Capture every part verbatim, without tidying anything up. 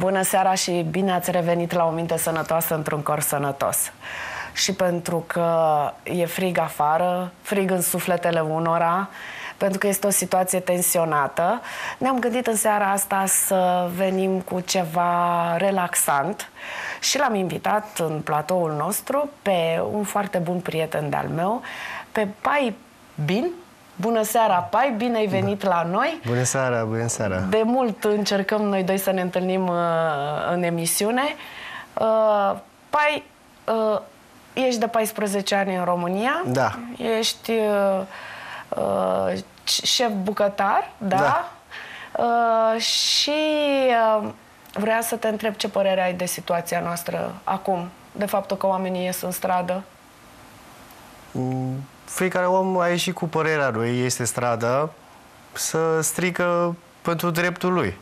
Bună seara și bine ați revenit la o minte sănătoasă într-un corp sănătos. Și pentru că e frig afară, frig în sufletele unora, pentru că este o situație tensionată, ne-am gândit în seara asta să venim cu ceva relaxant și l-am invitat în platoul nostru pe un foarte bun prieten de-al meu, pe Pai Bin. Bună seara, Pai, bine ai venit la noi. Bună seara, bună seara. De mult încercăm noi doi să ne întâlnim uh, în emisiune. Uh, Pai, uh, ești de paisprezece ani în România. Da. Ești uh, uh, șef bucătar, da? Da. Uh, și uh, vreau să te întreb ce părere ai de situația noastră acum, de faptul că oamenii ies în stradă. Mm. Fiecare om a ieșit cu părerea lui, este strada, să strică pentru dreptul lui.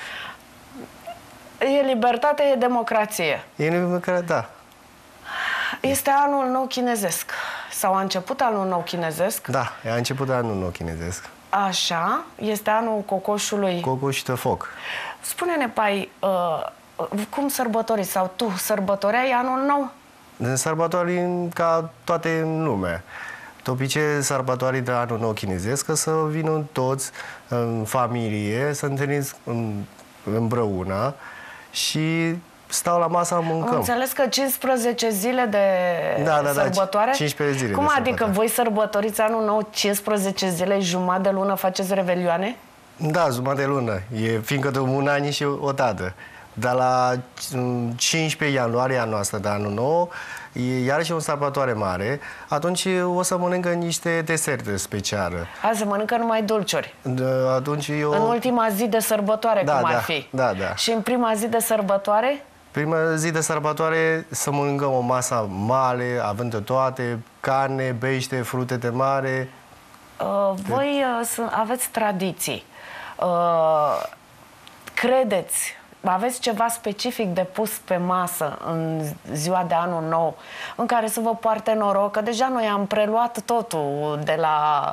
E libertate, e democrație. E libertate, da. Este anul nou chinezesc. Sau a început anul nou chinezesc. Da, a început anul nou chinezesc. Așa, este anul cocoșului. Cocoș și foc. Spune-ne, Pai, uh, cum sărbătoriți sau tu sărbătoreai anul nou? În sărbători ca toate în lume. De obicei, sărbătorii de anul nou chinezesc, să vină toți în familie, să întâlniți împreună și stau la masă, mâncăm. Am înțeles că cincisprezece zile de da, da, sărbătoare? Da, cincisprezece zile. Cum de adică sărbătoare. voi sărbătoriți anul nou cincisprezece zile, jumătate de lună faceți revelioane? Da, jumătate de lună. E fiindcă de un an și o dată. Dar la cincisprezece ianuarie a noastră de anul nou, e iarăși o sărbătoare mare, atunci o să mănâncă niște deserte speciale. A, se mănâncă numai dulciuri. De, atunci eu... În ultima zi de sărbătoare, da, cum ar da, fi. Da, da. Și în prima zi de sărbătoare? Prima zi de sărbătoare să mâncăm o masă mare, având de toate, carne, pește, frute de mare. Uh, voi uh, aveți tradiții. Uh, credeți, aveți ceva specific de pus pe masă în ziua de anul nou, în care să vă poarte noroc? Că deja noi am preluat totul de la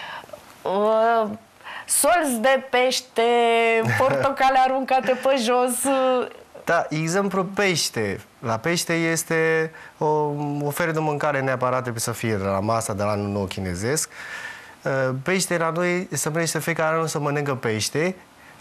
uh, solzi de pește, portocale aruncate pe jos. Uh, Da, exemplu pește. La pește este o ofertă de mâncare neapărat să fie la masa de la anul nou chinezesc. Pește la noi se numește fiecare anul să mănâncă pește.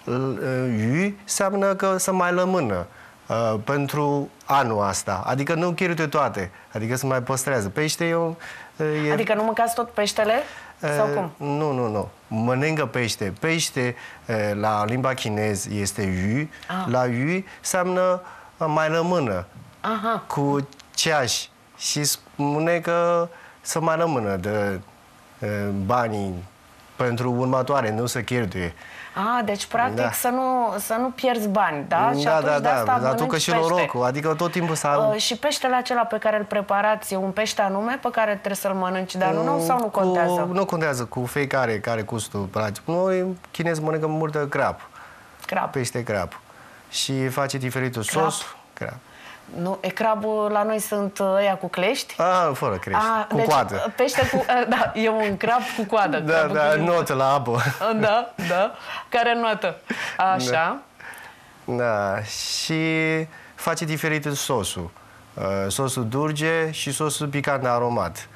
Yu înseamnă că să mai lămână uh, pentru anul ăsta. Adică nu cheltuie toate. Adică să mai păstrează. Pește e, o, e... Adică nu mâncați tot peștele? Sau cum? Nu, nu, nu. Mănâncă pește. Pește la limba chineză este yu. Ah. La yu înseamnă mai rămână. Aha. Cu ceaș. Și spune că să mai rămână de banii pentru următoare, nu să cheltuie. Ah, deci practic da. să, nu, să nu pierzi bani, da? Da, și atunci da, de asta da. Dar tu că și norocul, adică tot timpul să am... Uh, și peștele acela pe care îl preparați e un pește anume pe care trebuie să-l mănânci de anul nou sau nu contează? Cu, nu contează, cu fiecare care gustul place. Noi chinezi mănâncă multă crab. Crab. Pește crab. Și face diferitul sos. Crab. Nu, e crabul la noi sunt ăia cu clești? Ah, fără crești, A, cu deci, coadă. Pește cu... Da, e un crab cu coadă. Da, da, notă la apă. Da, da, care notă. Așa. Da, da. Și face diferitul sosul. Uh, sosul dulce și sosul picant aromat.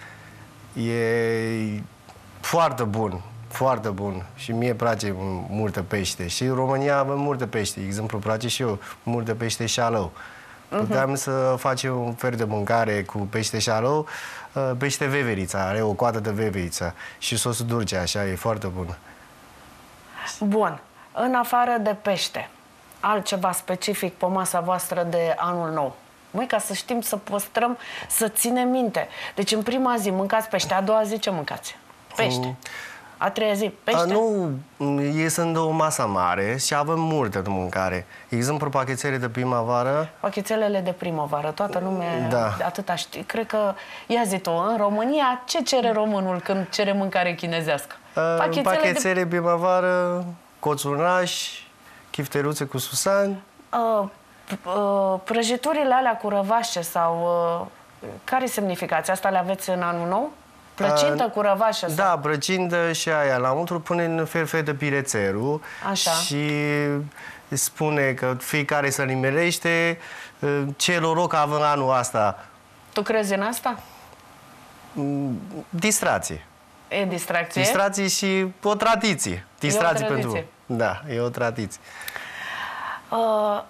E foarte bun, foarte bun. Și mie place multă pește. Și în România avem multă pește. De exemplu, place și eu multă pește șalău. Puteam uh-huh. să facem un fel de mâncare cu pește șalău, pește veverița, are o coadă de veveriță și sosul dulce, așa, e foarte bun. Bun. În afară de pește, altceva specific pe masa voastră de anul nou? Măi, ca să știm, să păstrăm, să ținem minte. Deci în prima zi mâncați pește, a doua zi ce mâncați? Pește. Mm. A treia zi, pește? A, nu, ei sunt o masă mare și avem multe de mâncare. Exemplu, pachetele de primăvară. Pachetelele de primăvară, toată lumea da. atâta știe. Cred că, ia zi tu, în România, ce cere românul când cere mâncare chinezească? Pachetele, pachetele de primăvară, coțurnaș, chifteruțe cu susan. Uh, uh, prăjiturile alea cu răvașe sau... Uh, care semnificația? Asta le aveți în anul nou? Plăcintă uh, cu răvașă? Da, sau? Plăcintă și aia. La untru punem fel fel de pirețerul. Așa. Și spune că fiecare să nimerește ce noroc avem anul ăsta. Tu crezi în asta? Distracție. E distracție? Distracție și o tradiție. Distracție e o tradiție. pentru... Da, e o tradiție. Uh,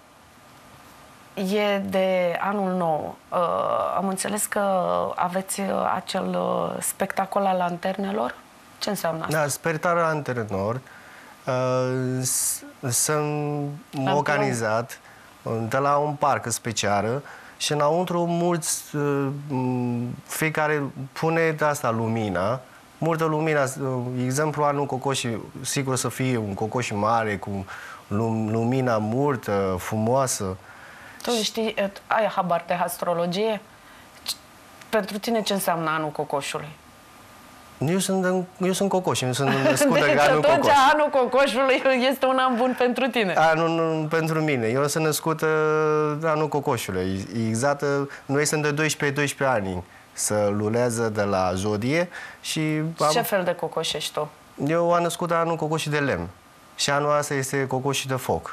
e de anul nou. Uh, am înțeles că aveți acel uh, spectacol al lanternelor. Ce înseamnă asta? Da, spectacolul lanternelor uh, sunt organizat de la un parc special și înăuntru mulți, uh, fiecare pune de asta lumina, multă lumină. Exemplu, anul cocoșii, sigur să fie un cocoș mare, cu lumina multă, frumoasă. Tu știi, ai habar de astrologie? Pentru tine ce înseamnă anul cocoșului? Eu sunt, eu sunt cocoș, eu sunt născut de deci anul atunci cocoș. anul cocoșului este un an bun pentru tine. Anul pentru mine. Eu sunt născut uh, anul cocoșului. Exact, uh, noi suntem de doisprezece doisprezece ani să lulează de la zodie și... Am, ce fel de cocoș ești tu? Eu am născut anul cocoșii de lemn și anul ăsta este cocoșii de foc.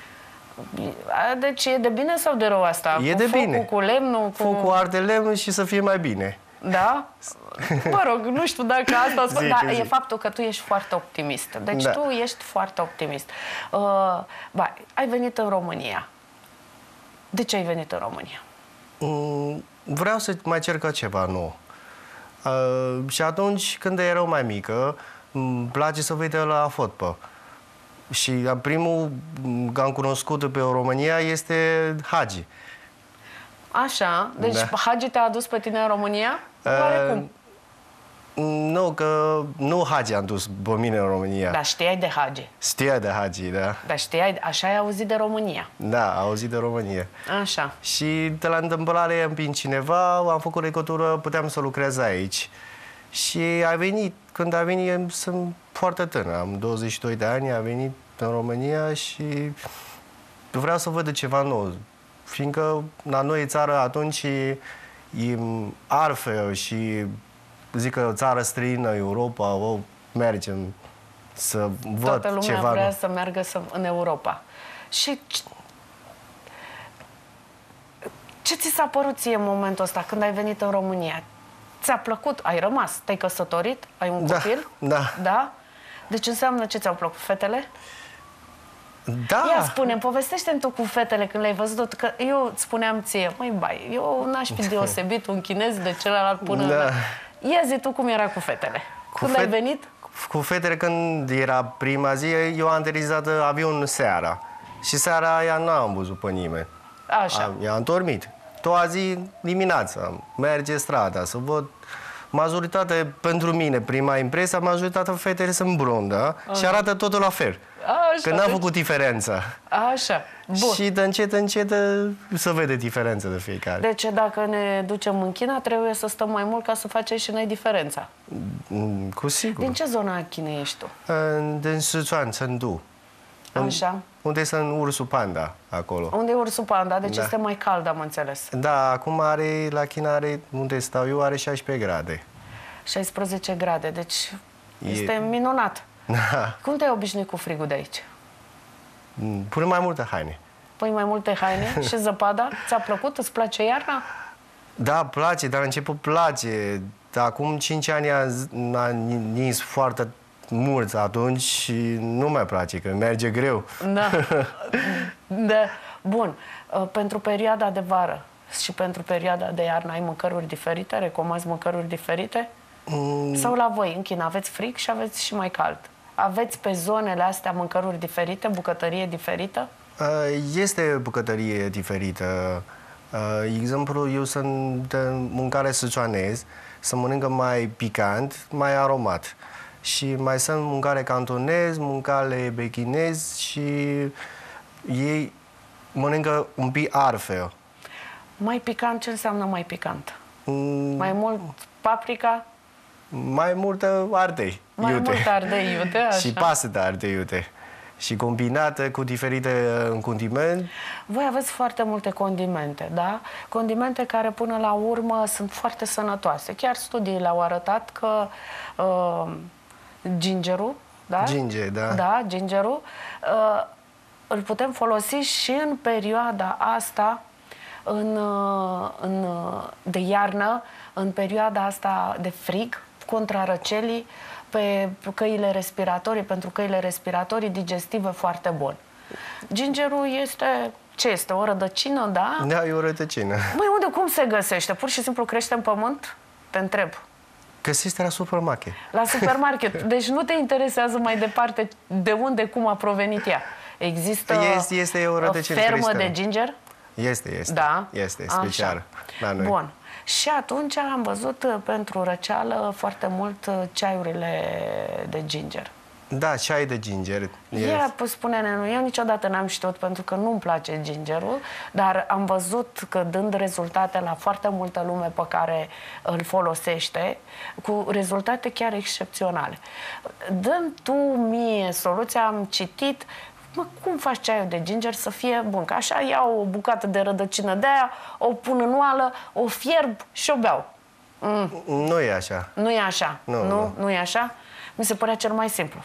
Deci e de bine sau de rău asta? E cu de focul, bine. Cu lemnul? Cu... Focul arde lemn și să fie mai bine. Da? Mă rog, nu știu dacă asta spun, Zic, dar zic. e faptul că tu ești foarte optimist. Deci Da. tu ești foarte optimist. Uh, ba, ai venit în România. De ce ai venit în România? Mm, vreau să mai cer ceva nou. Uh, și atunci, când eram mai mică, îmi place să văd la fotbal. Și primul că am cunoscut pe România este Hagi. Așa, deci Da. Hagi te-a adus pe tine în România? Oarecum? Nu, că nu Hagi am dus pe mine în România. Dar știai de Hagi. Știa de Hagi, da. Dar știai, așa ai auzit de România. Da, am auzit de România. Așa. Și de la întâmplare am prin cineva, am făcut legătură, puteam să lucrez aici. Și a venit, când a venit, sunt foarte tânăr, am douăzeci și doi de ani, a venit în România și vreau să văd ceva nou. Fiindcă la noi țară atunci e altfel și zic că o țară străină, Europa, o mergem să văd Toată lumea ceva vrea nou. să meargă să, în Europa. Și ce, ce ți s-a părut ție în momentul ăsta când ai venit în România? Ți-a plăcut? Ai rămas? Te-ai căsătorit? Ai un Da, copil? da. Da? Deci înseamnă ce ți-au plăcut? Fetele? Da. Ia spune-mi, povestește-mi tu cu fetele când le-ai văzut, că eu îți spuneam ție, măi, bai, eu n-aș fi deosebit un chinez de celălalt până... Da. La... Ia zi tu cum era cu fetele. Cu Când fet- ai venit? Cu fetele, când era prima zi, eu am aterizat avion seara. Și seara aia n-am văzut pe nimeni. Așa. Am, i-am dormit. Toa zi, dimineața, merge strada, să văd. Majoritatea, pentru mine, prima impresie, majoritatea fetele sunt blondă și arată totul la fel. Așa, Că n-a deci- făcut diferența. Așa, bun. Și de încet, încet să vede diferența de fiecare. Deci dacă ne ducem în China, trebuie să stăm mai mult ca să facem și noi diferența. Mm, Cu sigur. Din ce zonă a Chinei ești tu? În- Din Sichuan, Chengdu. Așa. Unde sunt ursul panda, acolo. Unde e ursul panda? Deci Da. este mai cald, am înțeles. Da, acum are, la China are, unde stau eu, are șaisprezece grade. șaisprezece grade, deci E- este minunat. Da. Cum te-ai obișnuit cu frigul de aici? Mm, Pune mai multe haine. Păi mai multe haine și zăpada? Ți-a plăcut? Îți place iarna? Da, place, dar la început place. Dar acum cinci ani a, z- a nins foarte mult atunci și nu mai place, că merge greu. Da. Da. Bun. Uh, Pentru perioada de vară și pentru perioada de iarnă ai mâncăruri diferite? Recomanzi mâncăruri diferite? Mm, Sau la voi, în China, aveți frig și aveți și mai cald? Aveți pe zonele astea mâncăruri diferite, bucătărie diferită? Uh, Este bucătărie diferită. Uh, exemplu, eu sunt de mâncare sichuanez, să mănâncă mai picant, mai aromat. Și mai sunt mâncare cantonez, mâncare bechinez și ei mănâncă un pic altfel. Mai picant, ce înseamnă mai picant? Mm, Mai mult paprika, Mai multă ardei mai iute. mult ardei iute, așa. Și pastă de ardei iute. Și combinată cu diferite uh, condimente. Voi aveți foarte multe condimente, da? Condimente care până la urmă sunt foarte sănătoase. Chiar studiile au arătat că uh, gingerul, da? Ginger, da. Da, gingerul uh, îl putem folosi și în perioada asta în, în, de iarnă, în perioada asta de frig, contra răcelii, pe căile respiratorii, pentru căile respiratorii digestive foarte bun. Gingerul este, ce este, o rădăcină, da? Da, e o rădăcină. Băi, unde, cum se găsește? Pur și simplu crește în pământ? Te întreb. Găsește la supermarket. La supermarket. Deci nu te interesează mai departe de unde, cum a provenit ea. Există este, este o, o fermă de ginger? Este, este. Da? Este, special la noi. Bun. Și atunci am văzut pentru răceală foarte mult ceaiurile de ginger. Da, ceai de ginger. Ea, spune-ne, nu, eu niciodată n-am știut pentru că nu-mi place gingerul, dar am văzut că dând rezultate la foarte multă lume pe care îl folosește, cu rezultate chiar excepționale. Dăm tu mie soluția, am citit, mă, cum faci ceaiul de ginger să fie bun? Că așa iau o bucată de rădăcină de aia, o pun în oală, o fierb și o beau. Mm. Nu e așa. Nu e așa? Nu, nu, nu. nu e așa? Mi se părea cel mai simplu.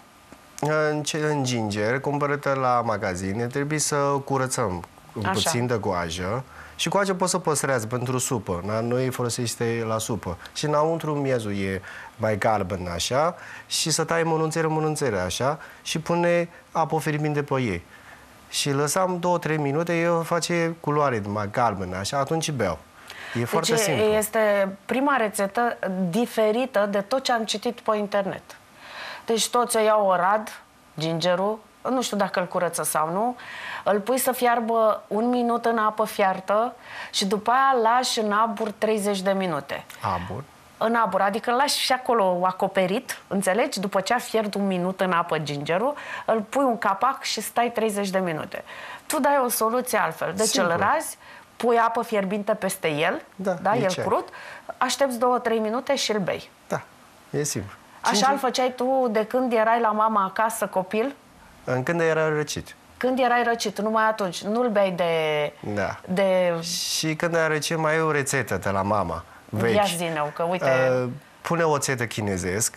În, în ginger, cumpărătă la magazine, trebuie să curățăm un Așa. puțin de goajă și goajă poți să păstrează pentru supă. La noi folosește la supă. Și înăuntru miezul e mai galben așa și să tai mănunțele, mănunțele așa și pune apă fierbinte pe ei. Și lăsam două trei minute, eu face culoare mai galbenă așa, atunci beau. E deci foarte simplu. Este prima rețetă diferită de tot ce am citit pe internet. Deci toți o iau orad, gingerul, nu știu dacă îl curăță sau nu, îl pui să fiarbă un minut în apă fiartă și după aia lași în abur treizeci de minute. Abur? În abur, adică îl lași și acolo acoperit, înțelegi? După ce a fiert un minut în apă gingerul, îl pui un capac și stai treizeci de minute. Tu dai o soluție altfel. Deci Simplu. îl razi, pui apă fierbinte peste el, da, da, el ceai. crud, aștepți două trei minute și îl bei. Da, e simplu. Așa îl făceai tu de când erai la mama acasă copil? În când era răcit. Când erai răcit, numai atunci. Nu-l bei de... Da. de... Și când era răcit, mai e o rețetă de la mama. Vechi. Ia zi-ne-o, că uite... Uh, pune oțetă chinezesc.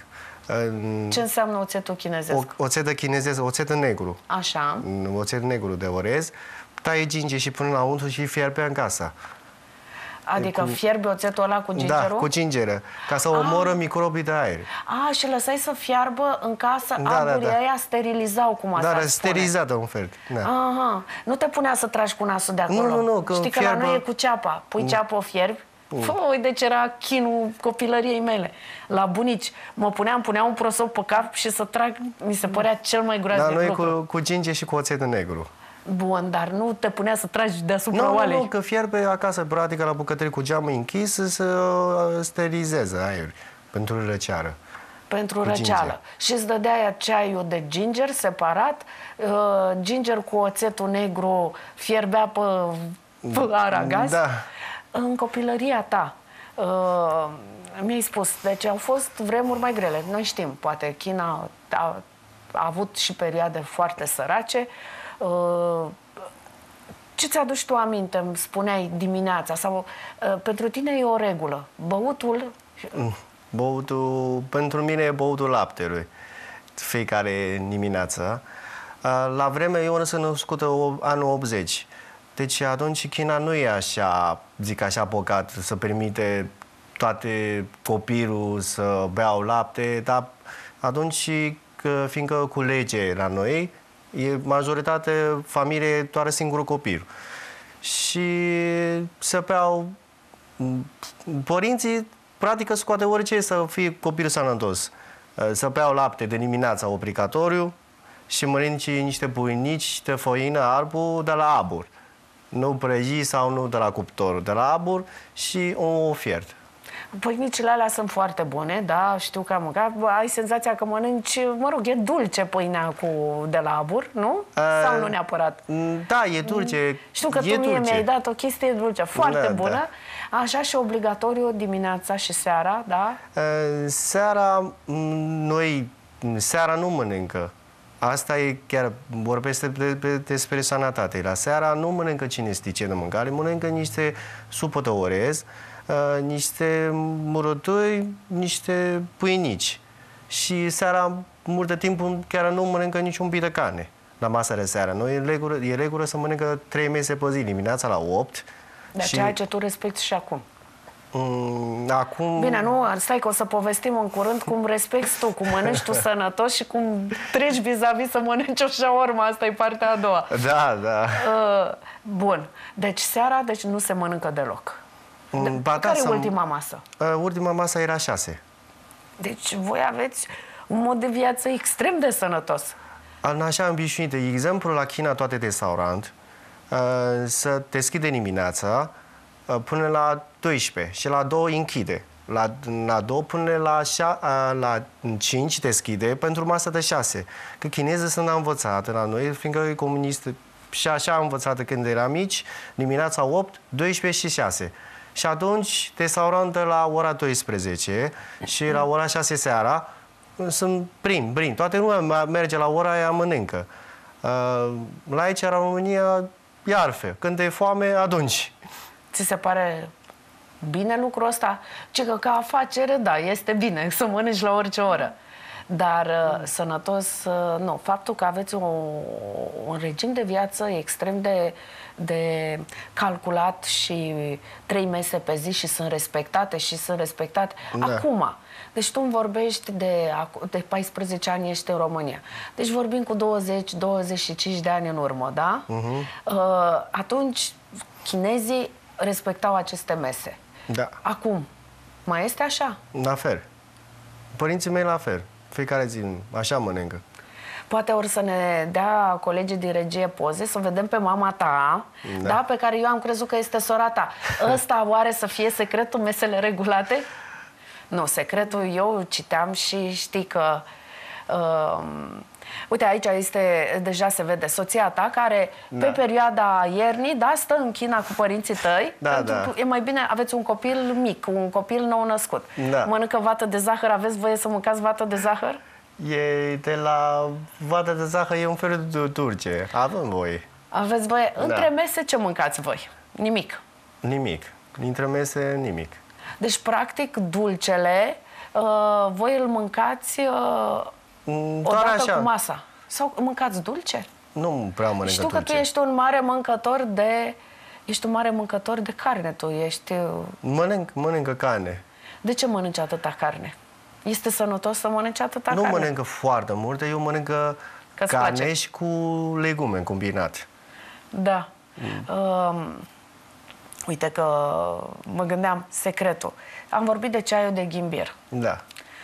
Uh, Ce înseamnă oțetul chinezesc? O, oțetă chinezesc, oțetă negru. Așa. Oțet negru de orez. Taie ginge și pune la untru și fierbe în casa. Adică cu... fierbi oțetul ăla cu gingerul? Da, cu gingeră, ca să omoră microbii de aer. A, și lăsai să fiarbă în casă, da, aburii da, da. aia sterilizau, cum asta Da, spune. sterilizată un fel. Da. Aha. Nu te punea să tragi cu nasul de acolo? Nu, nu, nu, că Știi că fierbă... la noi e cu ceapa. Pui mm. ceapă, o fierbi. Mm. Fă, deci era chinul copilăriei mele. La bunici. Mă puneam, puneam un prosop pe cap și să trag, mi se părea cel mai groaznic lucru. lucru. Da, noi cu, cu ginge și cu oțet negru. Bun, dar nu te punea să tragi deasupra nu, oalei. Nu, nu, că fierbe acasă, practic, la bucătărie cu geamul închis să sterilizeze aer pentru răceală. Pentru răceală. Ginger. Și îți dădea aia ceaiul de ginger separat, uh, ginger cu oțetul negru fierbea pe, pe aragaz. Da. În copilăria ta, uh, mi-ai spus, deci au fost vremuri mai grele. Noi știm, poate China a, a avut și perioade foarte sărace. Uh, ce ți-aduci tu aminte, îmi spuneai dimineața, sau uh, pentru tine e o regulă, băutul... Băutul, pentru mine e băutul laptelui, fiecare dimineață. Uh, la vreme, eu sunt născută anul optzeci, deci atunci China nu e așa, zic așa, bogat, să permite toate copilul să beau lapte, dar atunci, că, fiindcă cu lege la noi, e majoritate familie doar singurul copil. Și să beau... Părinții, practic, scoate orice să fie copil sănătos. Să beau lapte de dimineața obligatoriu și mănânci niște buinici de făină albă de la abur. Nu prăji sau nu de la cuptor, de la abur și o fiert. Pâinicile alea sunt foarte bune, da, știu că am mâncat. Ai senzația că mănânci, mă rog, e dulce pâinea cu, de la abur, nu? Uh, Sau nu neapărat? Da, e dulce. Știu că e tu mie dulce. mi-ai dat o chestie dulce, foarte da, bună. Da. Așa și obligatoriu dimineața și seara, da? Uh, seara, noi, seara nu mănâncă. Asta e chiar, vorbește despre sănătate. La seara nu mănâncă cine știe ce de mâncare, mănâncă niște supă de orez, Uh, niște murături, niște pâinici. Și seara, mult de timp, chiar nu mănâncă niciun pic de carne. la masa de seară. Noi e regulă, e regulă să mănâncă trei mese pe zi, dimineața la opt. Dar și... ceea ce tu respecti și acum. Mm, acum... Bine, nu, stai că o să povestim în curând cum respecti tu, cum mănânci tu sănătos și cum treci vis-a-vis să mănânci o shawarma. Asta e partea a doua. Da, da. Uh, bun. Deci seara deci nu se mănâncă deloc. De, ba, care da, e ultima masă? Uh, ultima masă era șase. Deci voi aveți un mod de viață extrem de sănătos. În așa obișnuit. De exemplu, la China toate restaurant uh, să deschide dimineața uh, până la douăsprezece și la două închide. La, la două până la, șa, uh, la cinci deschide pentru masa de șase. Că chinezii sunt învățate la noi, fiindcă e comunistă și așa am învățat când eram mici, dimineața opt, douăsprezece și șase. Și atunci restaurantul la ora douăsprezece și la ora șase seara sunt prim, prim. Toată lumea merge la ora aia, mănâncă. Uh, la aici, la România, e altfel. Când e foame, atunci. Ți se pare bine lucrul ăsta? Ce că ca afacere, da, este bine să mănânci la orice oră. Dar uh, sănătos, uh, nu. Faptul că aveți o, un regim de viață extrem de, de calculat și trei mese pe zi și sunt respectate și sunt respectate. Da. Acum, deci tu îmi vorbești de, de paisprezece ani ești în România. Deci vorbim cu douăzeci douăzeci și cinci de ani în urmă, da? Uh-huh. Uh, atunci chinezii respectau aceste mese. Da. Acum, mai este așa? La fel. Părinții mei la fel. Fiecare zi, așa mănâncă. Poate ori să ne dea colegii din regie poze, să vedem pe mama ta, da. Da, pe care eu am crezut că este sora ta. Ăsta oare să fie secretul mesele regulate? Nu, secretul eu citeam și știi că... Uh, uite, aici este, deja se vede, soția ta care da. Pe perioada iernii, da, stă în China cu părinții tăi. Da, da. E mai bine, aveți un copil mic, un copil nou născut. Da. Mănâncă vată de zahăr, aveți voie să mâncați vată de zahăr? E de la vată de zahăr, e un fel de dulce. Avem voie. Aveți voie. Da. Între mese ce mâncați voi? Nimic? Nimic. Dintre mese, nimic. Deci, practic, dulcele, uh, voi îl mâncați uh, odată așa. Cu masa. Sau mâncați dulce? Nu prea mănâncă Știu dulce. că tu ești un mare mâncător de... Ești un mare mâncător de carne, tu ești... Mănânc, mănâncă carne. De ce mănânci atâta carne? Este sănătos să mănânci atâta nu carne? Nu mănâncă foarte multe, eu mănâncă carne place. Și cu legume combinat. Da. Mm. Um, uite că mă gândeam, secretul. Am vorbit de ceaiul de ghimbir. Da.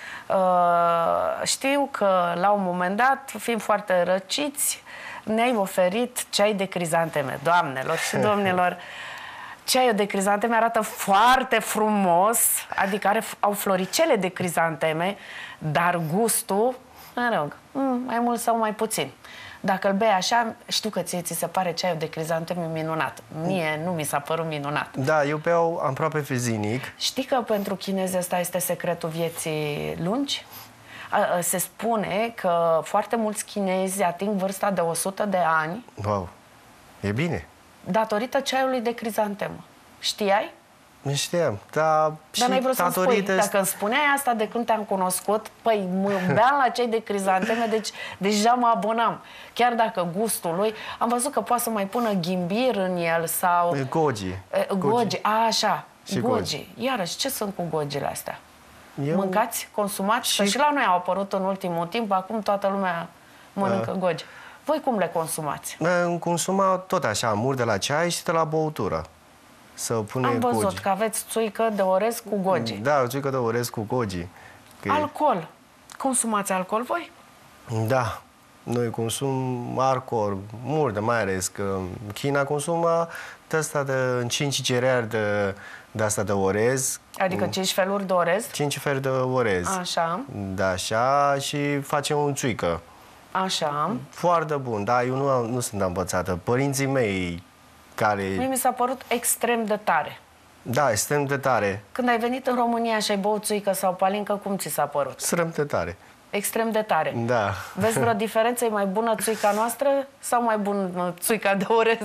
Uh, știu că la un moment dat, fiind foarte răciți, ne-ai oferit ceai de crizanteme. Doamnelor și domnilor, ceaiul de crizanteme arată foarte frumos, adică are, au floricele de crizanteme, dar gustul, mă rog, mai mult sau mai puțin. Dacă îl bei așa, știu că ție ți se pare ceaiul de crizanteme minunat. Mie nu mi s-a părut minunat. Da, eu beau aproape zilnic. Știi că pentru chinezi ăsta este secretul vieții lungi? Se spune că foarte mulți chinezi ating vârsta de o sută de ani. Wow, e bine. Datorită ceaiului de crizantemă. Știai? Nu știam, dar... Dar n-ai vrut să-mi spui. Dacă îmi spuneai asta de când te-am cunoscut, păi mă beam la cei de crizanteme, deci deja mă abonam. Chiar dacă gustul lui... Am văzut că poate să mai pună ghimbir în el sau... Goji. Goji, a, așa. Și goji. goji. Iarăși, ce sunt cu gojile astea? Eu... Mâncați? Consumați? Și... Că și la noi au apărut în ultimul timp, acum toată lumea mănâncă uh. goji. Voi cum le consumați? Consuma tot așa, mur de la ceai și de la băutură. Să pune Am văzut goji. că aveți țuică de orez cu goji. Da, țuică de orez cu goji. Că... Alcool. Consumați alcool voi? Da. Noi consum alcool mult, mai ales că China consumă de asta de cinci cereali de, de asta de orez. Adică cinci feluri de orez? Cinci feluri de orez. Așa. Da, așa, și facem un țuică. Așa. Foarte bun, dar eu nu, nu sunt învățată. Părinții mei care... Mie mi s-a părut extrem de tare. Da, extrem de tare. Când ai venit în România și ai băut țuică sau palincă, cum ți s-a părut? Extrem de tare. Extrem de tare. Da. Vezi vreo diferență? E mai bună țuica noastră sau mai bună țuica de orez?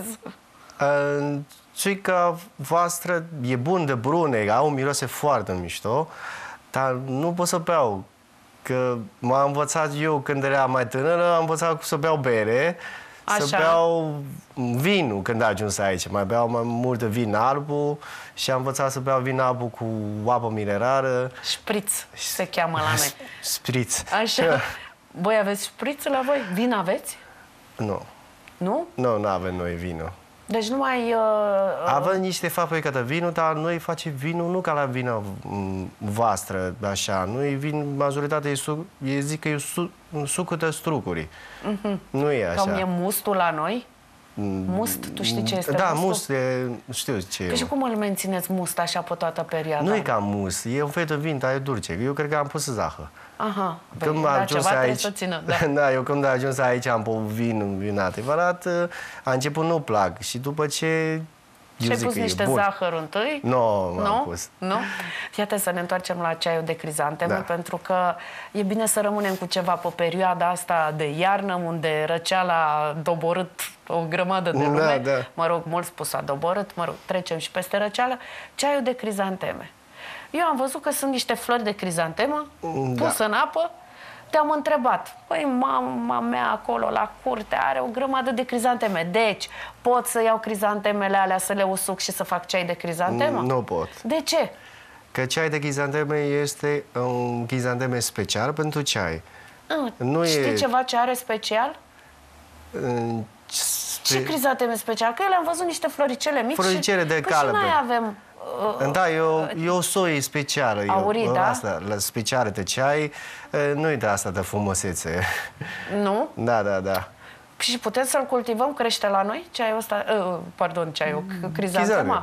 Uh, țuica voastră e bun de brune, au un mirose foarte mișto, dar nu pot să beau că m-a învățat eu când eram mai tânără, am învățat să beau bere, Așa. să beau vinul când a ajuns aici. Mai beau mai mult vin albu și am învățat să beau vin albu cu apă minerală. Șpriț se cheamă la noi. Spriț. Așa. Voi aveți șpriț la voi? Vin aveți? Nu. Nu? Nu, nu avem noi vinul. Deci nu mai... Uh, Avem niște fabrică de vinul, dar noi facem vinul nu ca la vina m, voastră, așa. Noi vin, majoritatea e, suc, e zic că e su, sucul de strucuri. uh-huh. Nu e așa. Cam e mustul la noi? Must? Tu știi ce este Da, mustul? must, e, știu ce e. Că și cum îl mențineți must așa pe toată perioada? Nu e ca must, e un fel de vin, dar e dulce. Eu cred că am pus zahăr. Aha, Când băi, m-am da, ajuns ceva trebuie aici, să țină. Da. da, eu când am ajuns aici am pus vin, vin adevărat, a început nu plac și după ce... Și ai pus niște zahăr întâi? Nu, nu n-am pus. Nu? Iată să ne întoarcem la ceaiul de crizanteme, Da. pentru că e bine să rămânem cu ceva pe perioada asta de iarnă, unde răceala a doborât o grămadă de lume. Da, da. Mă rog, mult spus a doborât, mă rog, trecem și peste răceală. Ceaiul de crizanteme. Eu am văzut că sunt niște flori de crizantemă Da. pusă în apă. Te-am întrebat, păi mama mea acolo la curte are o grămadă de crizanteme, deci pot să iau crizantemele alea, să le usuc și să fac ceai de crizantemă? Nu pot. De ce? Că ceai de chizanteme este un chizanteme special pentru ceai. Ah, Nu știi e- ceva ce are special? În- Ce crizanteme special? Că eu le-am văzut niște floricele mici. Floricele și, de păi calbe. Și noi avem... Uh, Da, e o, e o soie specială. Aurii, e o, da? Asta, la specială de ceai, nu e de asta de frumusețe. nu? Da, da, da. Și putem să-l cultivăm? Crește la noi? Ceaiul ăsta... Uh, pardon, ceaiul, crizantema? Chizame.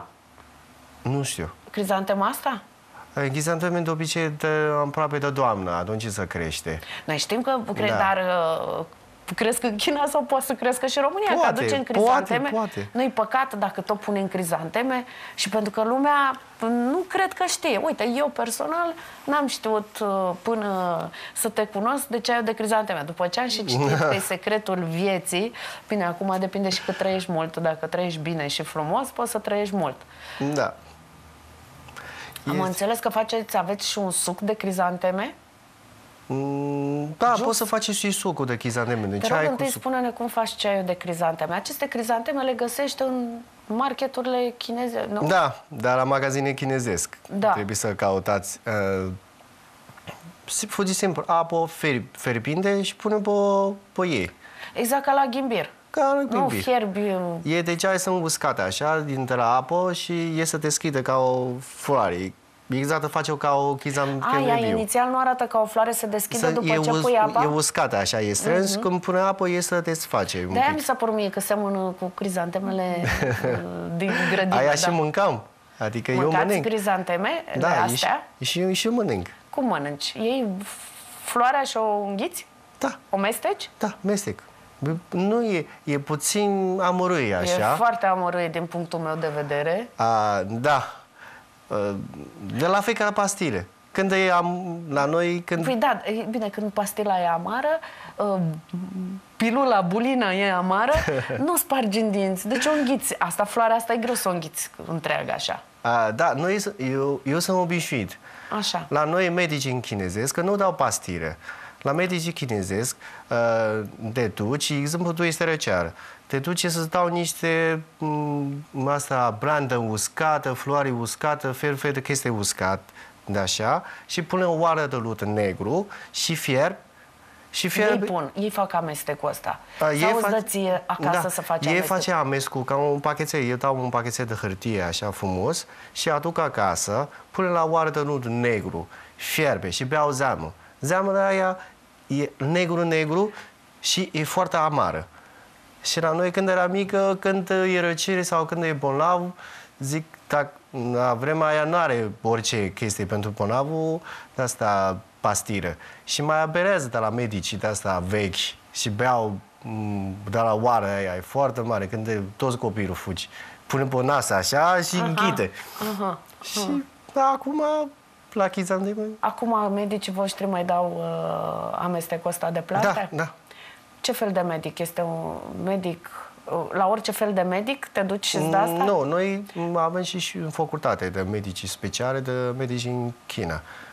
Nu știu. Crizantema asta? Chizanteme de obicei de aproape de doamnă, atunci să crește. Noi știm că cre- Da. dar uh, cresc în China sau poate să crească și în România, Poate, că aducem poate, crizanteme. poate. Nu-i păcat dacă tot punem crizanteme și pentru că lumea nu cred că știe. Uite, eu personal n-am știut uh, până să te cunosc de ceaiul de crizanteme. După ce am și citit că e secretul vieții, bine, acum depinde și cât trăiești mult. Dacă trăiești bine și frumos, poți să trăiești mult. Da. Am Este- înțeles că faceți, aveți și un suc de crizanteme. Mm, Da, poți să faci și sucul de chizanteme. De Te ceai rog, cu întâi suc. spune-ne cum faci ceaiul de crizanteme. Aceste crizanteme le găsești în marketurile chineze, nu? Da, dar la magazine chinezesc. Da. Trebuie să cautați uh, foarte simplu, apă fer, ferbinte și pune pe, pe ei. Exact ca la ghimbir. Ca la Nu ghimbir. fierbi... E de ceai sunt uscate așa, dintre la apă și e să te deschide ca o floare. Exact, face-o ca o chizanteme Aia, viu. inițial nu arată ca o floare, se deschide Să- după e ce us- pui apa. E uscată așa, e strâns, uh-huh. Când pune apă e să te desface un De-aia pic. mi s-a părut mie că seamănă cu crizantemele uh, din grădină. Aia da. și mâncam. Adică eu Mâncați mănânc. crizanteme de Da, astea? și, și, și eu mănânc. Cum mănânci? Iei floarea și o înghiți? Da, O mesteci? da, mestec. Nu e, e puțin amărâi așa. E foarte amărâie din punctul meu de vedere. A, da. A, de la fiecare pastile. Când e am, la noi, când... Păi da, e bine, când pastila e amară, uh, pilula, bulina e amară, nu spargi în dinți. Deci o înghiți. Asta, floarea asta e greu să o înghiți întreagă așa. A, da, noi, eu, eu sunt obișnuit. Așa. La noi medici în chinezesc, că nu dau pastile. La medicii chinezesc, uh, te duci, exemplu, tu este răceară. Te duci să-ți dau niște m, asta, brandă uscată, floare uscată, fel, fel de chestii uscat, de așa, și pune o oară de lut negru și fierb. Și Ei fierb, pun, ei fac amestecul ăsta. A, ei Sau îți fac- dă ție acasă da, să faci ei amestec. face amestecul ca un pachetel. Eu dau un pachetel de hârtie așa frumos și aduc acasă, pune la oară de lut negru, fierbe și beau zeamă. Zeamă aia e negru-negru și e foarte amară. Și la noi când era mică, când e răcire sau când e bolnav, zic, dacă la vremea aia nu are orice chestie pentru bolnavul, de asta pastilă. Și mai aberează de la medicii de asta vechi și beau m, de la oară aia, e foarte mare, când de, toți copilul fugi. Pune pe nas așa și Aha, închide. aha, Și da, acum la chizanteme. Acum medicii voștri mai dau uh, amestecul ăsta de plante? Da, da. Ce fel de medic? Este un medic... uh, La orice fel de medic te duci și îți dă asta? Nu, noi avem și, și în facultate de medici speciale, de medici în China.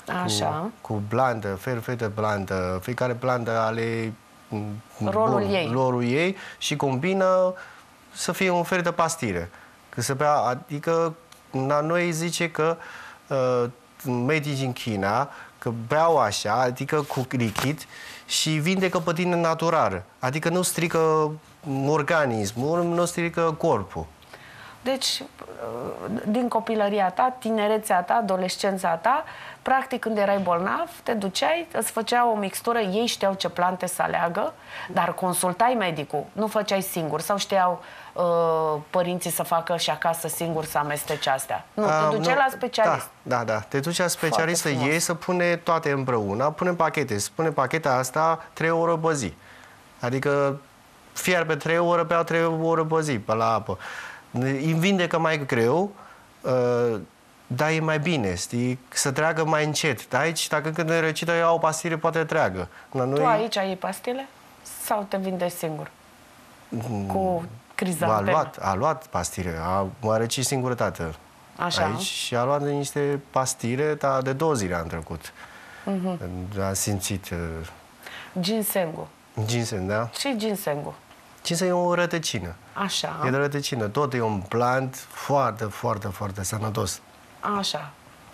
Așa. Cu, cu blandă, ferfetă blandă, fiecare blandă are rolul bun, ei. rolul ei și combină să fie un fel de pastire. Că se bea, adică la noi zice că uh, medici din China că beau așa, adică cu lichid și vindecă pe tine natural. Adică nu strică organismul, nu strică corpul. Deci, din copilăria ta, tinerețea ta, adolescența ta, practic când erai bolnav, te duceai, îți făcea o mixtură, ei știau ce plante să aleagă, dar consultai medicul, nu făceai singur sau știau uh, părinții să facă și acasă singur să amestece astea. Nu, te duceai nu, la specialist. Da, da, da. Te duci la specialist să iei, să pune toate împreună, pune pachete. Să pune pacheta asta trei ore pe zi. Adică fierbe trei ore, bea trei ore pe zi, pe la apă. Îi vindecă mai greu, uh, dar e mai bine, știi? Să treacă mai încet. Dar aici, dacă când ne recită, iau o pastile, poate treacă. La noi... Tu aici ai pastile? Sau te vindești singur? Mm. Cu crizanteme? A luat, a luat pastile, a, m-a răcit singurătate Așa. aici și a luat niște pastile, dar de două zile am trecut. Mm-hmm. A simțit... Uh, ginsengul. Ginseng, da? Ce ginsengul? Ginseng e o rădăcină. Așa. E de rădăcină. Tot e un plant foarte, foarte, foarte sănătos. Așa.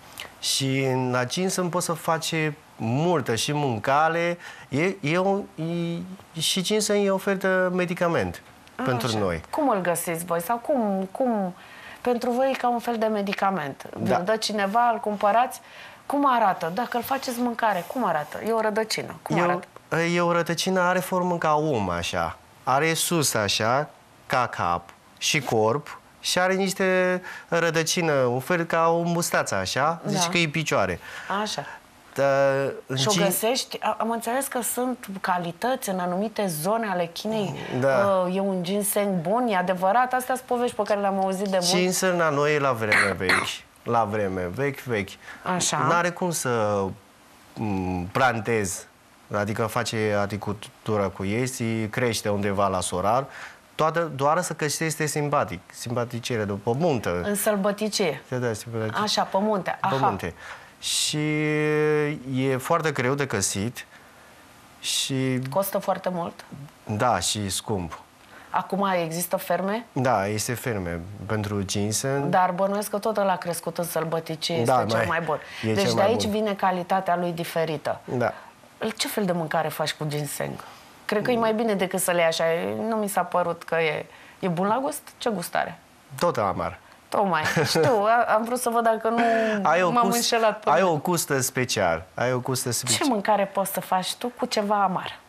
Și la ginseng poți să faci multă și mâncare. E, e, un, e, și ginseng e ofertă medicament A, pentru așa. noi. Cum îl găsiți voi? Sau cum, cum pentru voi e ca un fel de medicament? Da. Vă dă cineva, îl cumpărați? Cum arată? Dacă îl faceți mâncare, cum arată? E o rădăcină. Cum e, arată? E o rădăcină, are formă ca om, așa. Are sus, așa, ca cap și corp și are niște rădăcină, un fel ca o mustață, așa, da. Zici că e picioare. Așa. Da, și o găsești, am înțeles că sunt calități în anumite zone ale Chinei. Da. E un ginseng bun, e adevărat? Astea sunt povești pe care le-am auzit de mult. Ginseng la noi e la vreme vechi. La vreme vechi, vechi. Așa. N-are cum să plantezi, adică face agricultură cu ei și crește undeva la sorar, toată, doar să că este simpatic, simpaticere după muntă. În sălbăticie. Da, așa, pe munte. Aha. Pe munte. Și e foarte greu de găsit și... Costă foarte mult? Da, și scump. Acum există ferme? Da, este ferme pentru ginseng. Dar bănuiesc că tot ăla crescut în sălbăticie este da, cel mai bun. Deci de mai aici bun. vine calitatea lui diferită. Da. Ce fel de mâncare faci cu ginseng? Cred că e mai bine decât să le iei așa. Nu mi s-a părut că e... E bun la gust? Ce gust are? Tot amar. Tocmai. Știu, am vrut să văd dacă nu m-am înșelat. Ai o gustă special. Ai o gustă special. Ce mâncare poți să faci tu cu ceva amar?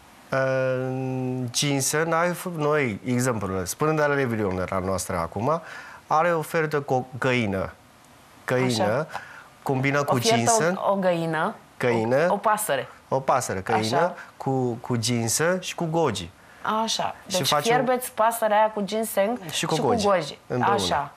Uh, ginseng, ai, noi, exemplu, spunând de la Revelion la noastră acum, are ofertă cu găină. Găină, așa. Combină cu ginseng. O, o găină. Găină. O, o pasăre. O pasăre, găină, cu, cu ginseng și cu goji. Așa. Deci și fierbeți un... pasărea aia cu ginseng și cu, și goji. cu goji. Împreună. Așa.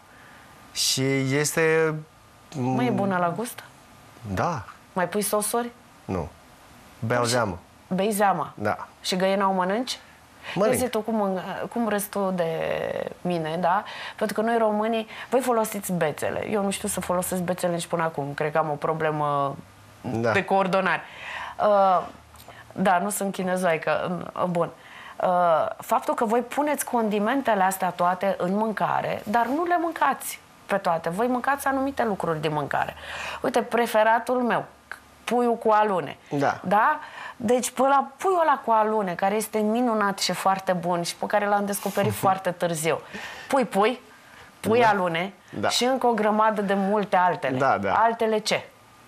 Și este... Mă, e bună la gust? Da. Mai pui sosuri? Nu. Beau zeamă. Bei zeama? Da. Și găina o mănânci? Mănânc. Zi tu cum, cum râzi tu de mine, da? Pentru că noi românii, voi folosiți bețele. Eu nu știu să folosesc bețele nici până acum. Cred că am o problemă da. de coordonare. Uh, da, nu sunt chinezoică. Bun. Uh, faptul că voi puneți condimentele astea toate în mâncare, dar nu le mâncați pe toate. Voi mâncați anumite lucruri din mâncare. Uite, preferatul meu, puiul cu alune. Da. Da? Deci, pe la puiul ăla cu alune, care este minunat și foarte bun și pe care l-am descoperit foarte târziu. Pui, pui, pui da. alune da. și încă o grămadă de multe altele. Da, da. Altele ce?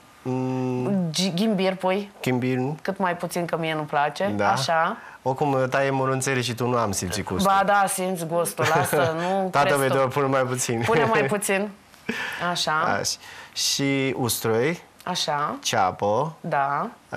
Mm. Ghimbir pui? Ghimbir. Cât mai puțin, că mie nu place. Da. Așa. Oricum, taie mărunțele și tu nu am simțit gustul. Ba da, simți gustul. Lasă, nu Tata mea pune mai puțin. Pune mai puțin. Așa. Așa. Și ustroi. Așa. Ceapă. Da. Uh,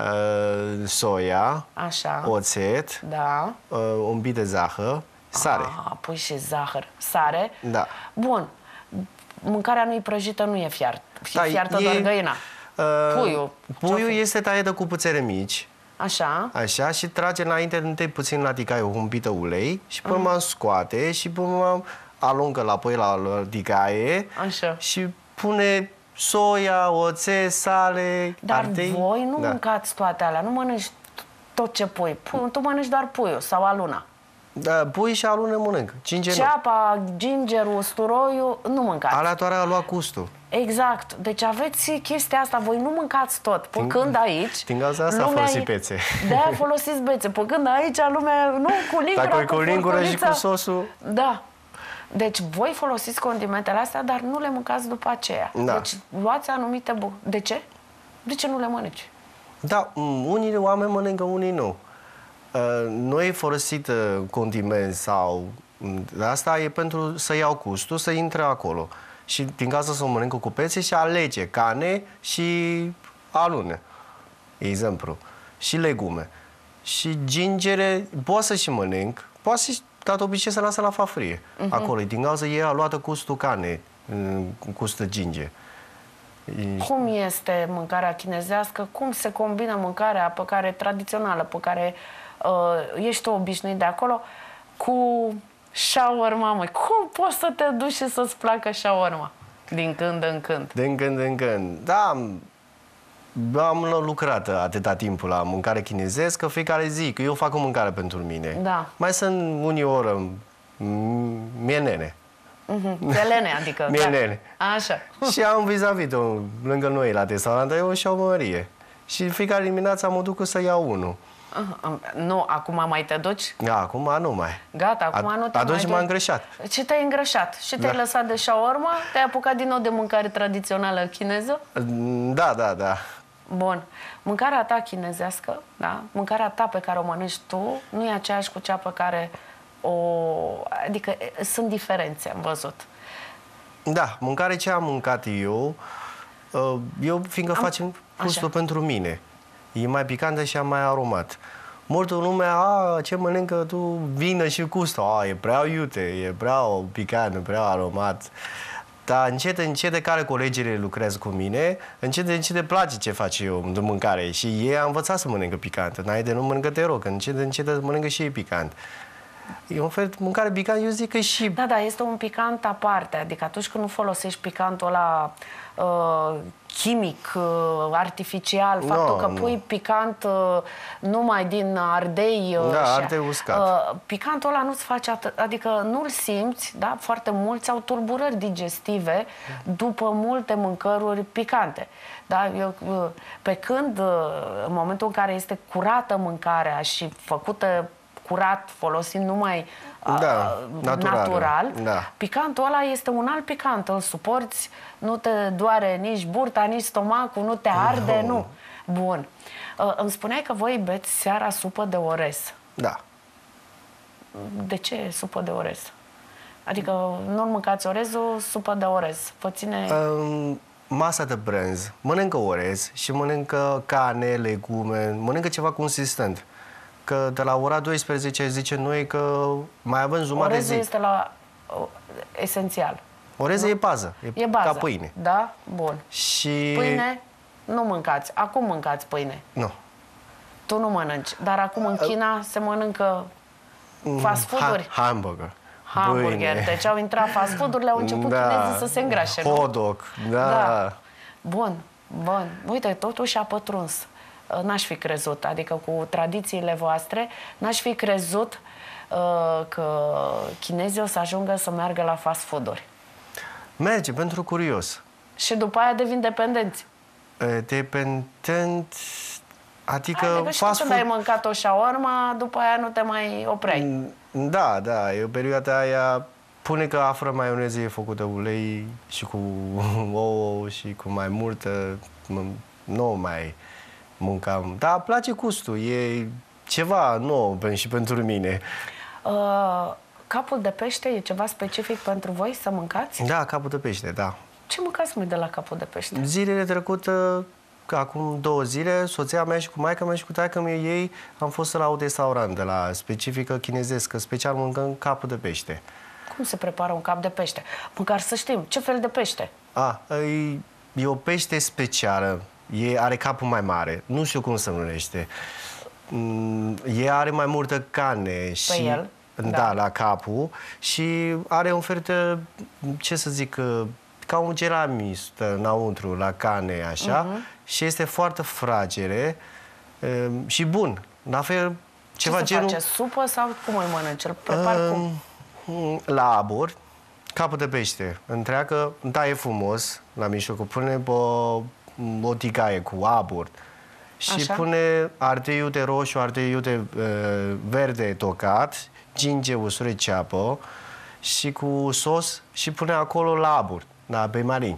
soia. Așa. Oțet. Da. Uh, un pic de zahăr. Sare. Ah, pui și zahăr. Sare. Da. Bun. Mâncarea nu e prăjită, nu e fiart. Da, fiartă e, doar găina. Uh, puiul. Puiul este tăiat de cupuțele mici. Așa. Așa, și trage înainte întâi puțin la tigaie un pic de ulei și până uh-huh. scoate și până aruncă la pui la tigaie. Așa. Și pune soia, oțet, sale, Dar ardei. voi nu Da. mâncați toate alea, nu mănânci tot ce pui. Pu- Tu mănânci doar puiul sau aluna. Da, pui și alune mănânc. Ginger nu. Ceapa, gingerul, usturoiul, nu mâncați. Aleatoarea a luat gustul. Exact. Deci aveți chestia asta, voi nu mâncați tot. Pe când aici... Din cauza asta lumea folosi e- bețe. De-aia folosiți bețe. Pe când aici lumea, nu, cu lingura, Dacă e cu lingura și cu furculița. sosul... Da. Deci voi folosiți condimentele astea, dar nu le mâncați după aceea. Da. Deci luați anumite... Bu- De ce? De ce nu le mănânci? Da, m, unii oameni mănâncă, unii nu. Uh, Nu e folosit uh, condiment sau... m, Asta e pentru să iau gustul, să intre acolo. Și din cauza să o mănâncă cu pețe și alege carne și alune. Exemplu. Și legume. Și gingere, poate să și mănânc, poate să, dar de obicei să lasă la fafrie. Uh-huh. Acolo, din cauza ei a luat gustul carne, m, gustul ginger. E- Cum este mâncarea chinezească? Cum se combină mâncarea pe care tradițională, pe care uh, ești tu obișnuit de acolo, cu shawarma, măi? Cum poți să te duci și să-ți placă shawarma? Din când în când. Din când în când. Da, am, am lucrat atâta timp la mâncare chinezescă, fiecare zi, că eu fac o mâncare pentru mine. Da. Mai sunt unii oră, mie nene. Mhm. Pelene, adică. Mie da. nene. Așa. Și am vis-a-vis lângă noi la restaurant, e o șaumărie. Și fiecare dimineață mă duc să iau unul. Aha. Nu, acum mai te duci? Da, acum nu mai. Gata, acum A- nu te atunci mai m-am duci. îngrășat. Și te-ai îngrășat. Și te-ai Da. lăsat de shawarma? Te-ai apucat din nou de mâncare tradițională chineză? Da, da, da. Bun. Mâncarea ta chinezească, da? Mâncarea ta pe care o mănânci tu, nu e aceeași cu cea pe care o... Adică e, sunt diferențe, am văzut. Da, mâncare ce am mâncat eu, uh, eu fiindcă Am- facem gustul Așa. pentru mine. E mai picantă și mai aromat. Multă lume, a, ce mănâncă tu, vină și gustul. A, e prea iute, e prea picant, e prea aromat. Dar încet, încet de care colegii lucrează cu mine, încet, încet de place ce fac eu de mâncare. Și ei au învățat să mănâncă picant. Înainte nu mănâncă te rog, încet, încet mănâncă și ei picant. E un fel de mâncare picant, eu zic că și... Da, da, este un picant aparte. Adică atunci când nu folosești picantul ăla uh, chimic, uh, artificial, faptul No, că nu. pui picant uh, numai din ardei... Uh, Da, și- ardei uscat. Uh, picantul ăla nu-ți face atât, adică nu-l simți, da? Foarte mulți au tulburări digestive după multe mâncăruri picante. Da? Eu, uh, pe când, uh, în momentul în care este curată mâncarea și făcută curat, folosind numai uh, Da, natural, natural, da. picantul ăla este un alt picant, îl suporți, nu te doare nici burta, nici stomacul, nu te arde, No. nu. Bun. Uh, îmi spuneai că voi beți seara supă de orez. Da. De ce supă de orez? Adică nu mâncați orezul, supă de orez. Vă ține... Um, masa de brânz, mănâncă orez și mănâncă carne, legume, mănâncă ceva consistent. Că de la ora douăsprezece zice noi că mai avem jumătate de Orezul zi. este la uh, esențial. Orezul e bază, e, E baza. ca pâine. Da? Bun. Și... Pâine nu mâncați. Acum mâncați pâine. Nu. Tu nu mănânci. Dar acum în China se mănâncă fast food-uri. Ha- hamburger. Hamburger. pâine. Deci au intrat fast food-urile, au început Da. chinezii să se îngrașe, nu? Hot dog, da. Da. Bun, bun. Uite, totuși a pătruns. N-aș fi crezut, adică cu tradițiile voastre, n-aș fi crezut uh, că chinezii o să ajungă să meargă la fast food-uri. Merge pentru curios. Și după aia devin dependenți. E, Dependent, adică Adică și fast când ai food... mâncat o shawarma, după aia nu te mai opreai. Da, da, e o perioadă aia, pune că afră maioneză e făcută ulei și cu ouă și cu mai multă, m- nu mai mâncam. Dar place gustul, e ceva nou pen- și pentru mine. Uh, capul de pește e ceva specific pentru voi să mâncați? Da, capul de pește, da. Ce mâncați, măi, de la capul de pește? Zilele trecute, acum două zile, soția mea și cu maica mea și cu taică mea ei am fost la un restaurant de la specifică chinezescă, special mâncăm capul de pește. Cum se prepară un cap de pește? Măcar să știm, ce fel de pește? A, e, e o pește specială. E, are capul mai mare. Nu știu cum se numește. Mm, E are mai multă carne și el? Da, Da. la capul și are un fel de, ce să zic, ca un gelamis înăuntru, la cane, așa, uh-huh. și este foarte fragere uh, și bun. La fel, ceva Ce genul... se face? Supă sau cum îl mănânci? Îl prepari uh, cum? La abur, capul de pește întreagă, taie frumos la mijlocul, pune o, o tigaie cu abur și așa? Pune ardei iute roșu, ardei iute uh, verde tocat, ginge, ustură, ceapă și cu sos și pune acolo la abur, la beimarin.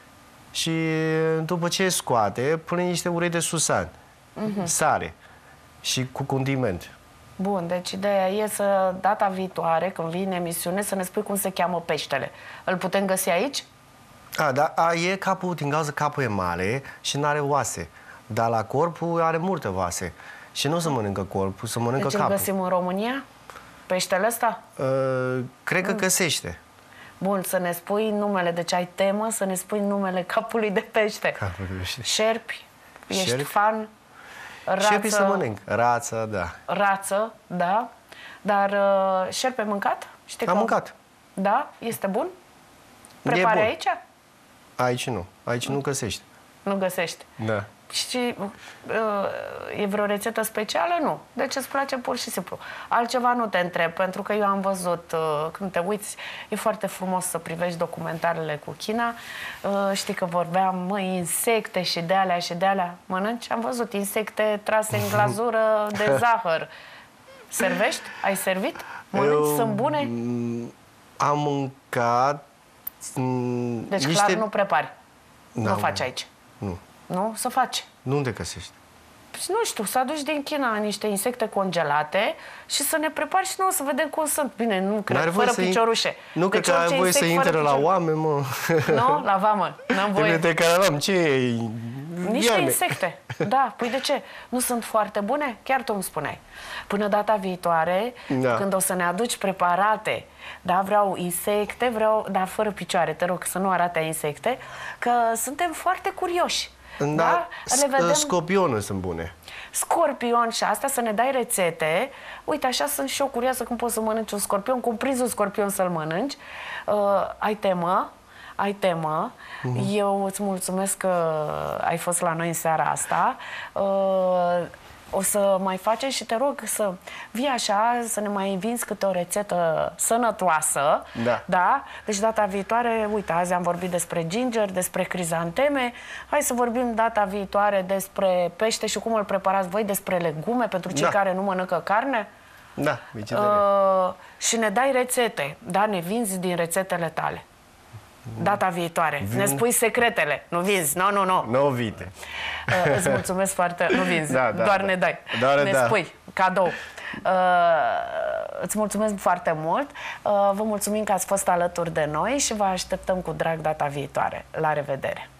Și după ce scoate, pune niște ulei de susan, uh-huh. sare și cu condiment. Bun, deci ideea e să, data viitoare, când vii în emisiune, să ne spui cum se cheamă peștele. Îl putem găsi aici? A, da, a, e capul, din cauza capul e mare și nu are oase. Dar la corpul are multe oase. Și nu se mănâncă corpul, se mănâncă deci capul. Deci îl găsim în România? Peștele ăsta? Uh, cred că mm. găsește. Bun, să ne spui numele, deci ai temă să ne spui numele capului de pește. Capul de pește. Șerpi? Ești Șerpi? fan? Rață? Șerpi să mănânc. Rață, da. Rață, da. Dar uh, șerpi ai mâncat? Știi Am că... mâncat. Da? Este bun? Prepari aici? Aici nu. Aici nu găsești. Nu găsești? Da. Și uh, e vreo rețetă specială? Nu. Deci îți place pur și simplu. Altceva nu te întreb, pentru că eu am văzut, uh, când te uiți, e foarte frumos să privești documentarele cu China. Uh, știi că vorbeam, măi, insecte și de alea și de alea. Mănânci? Am văzut insecte trase în glazură de zahăr. Servești? Ai servit? Mănânci? Eu, sunt bune? Am mâncat... Deci niște... clar nu prepari. Da, nu faci aici. Nu. Nu? Să faci. Nu unde găsești? Nu știu, să aduci din China niște insecte congelate și să ne prepari și noi să vedem cum sunt. Bine, nu cred, fără piciorușe. Nu cred că ai voie să intre la oameni, mă. Nu? La vamă. N-am voie. De care am, ce e? Niște Iane. insecte. Da, păi de ce? Nu sunt foarte bune? Chiar tu îmi spuneai. Până data viitoare, da. când o să ne aduci preparate, da, vreau insecte, vreau, dar fără picioare, te rog să nu arate insecte, că suntem foarte curioși. Da, da? Le vedem... Scorpionul sunt bune. Scorpion și asta, să ne dai rețete. Uite, așa sunt și eu curioasă cum poți să mănânci un scorpion, cum prinzi un scorpion să-l mănânci. Uh, ai temă, ai temă. Uh-huh. Eu îți mulțumesc că ai fost la noi în seara asta. Uh, o să mai facem și te rog să vii așa, să ne mai vinzi câte o rețetă sănătoasă. Da. Da? Deci data viitoare, uite, azi am vorbit despre ginger, despre crizanteme. Hai să vorbim data viitoare despre pește și cum îl preparați voi, despre legume pentru cei da. care nu mănâncă carne. Da, uh, și ne dai rețete, da? Ne vinzi din rețetele tale. Data viitoare. Vin... Ne spui secretele. Nu vinzi. Nu, nu, nu. Nu vite. Uh, îți mulțumesc foarte... Nu vinzi. Da, da, Doar da. ne dai. Doar ne da. spui. Cadou. Uh, îți mulțumesc foarte mult. Uh, vă mulțumim că ați fost alături de noi și vă așteptăm cu drag data viitoare. La revedere!